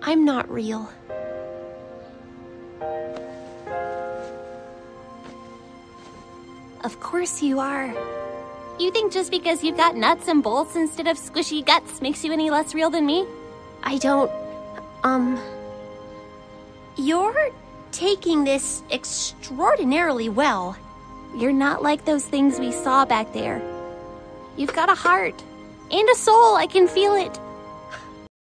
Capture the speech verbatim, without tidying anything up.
I'm not real. Of course you are. You think just because you've got nuts and bolts instead of squishy guts makes you any less real than me? I don't... Um... You're taking this extraordinarily well. You're not like those things we saw back there. You've got a heart. And a soul, I can feel it.